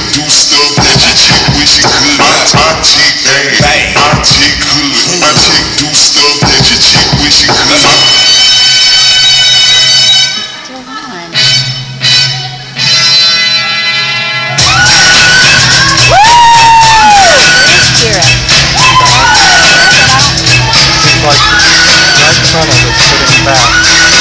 do stuff that your chick wish she could. My chick bang, my chick good. My chick do stuff that your chick wish she could. He's like right in front of us, sitting back.